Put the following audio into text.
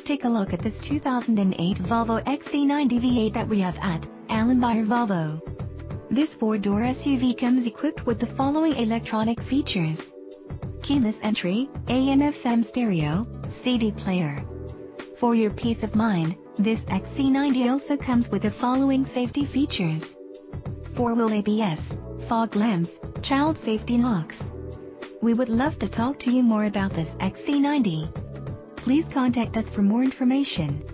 take a look at this 2008 Volvo XC90 V8 that we have at Allenby Volvo. This 4-door SUV comes equipped with the following electronic features: keyless entry, AM/FM stereo, CD player. For your peace of mind, this XC90 also comes with the following safety features: 4-wheel ABS, fog lamps, child safety locks. We would love to talk to you more about this XC90. Please contact us for more information.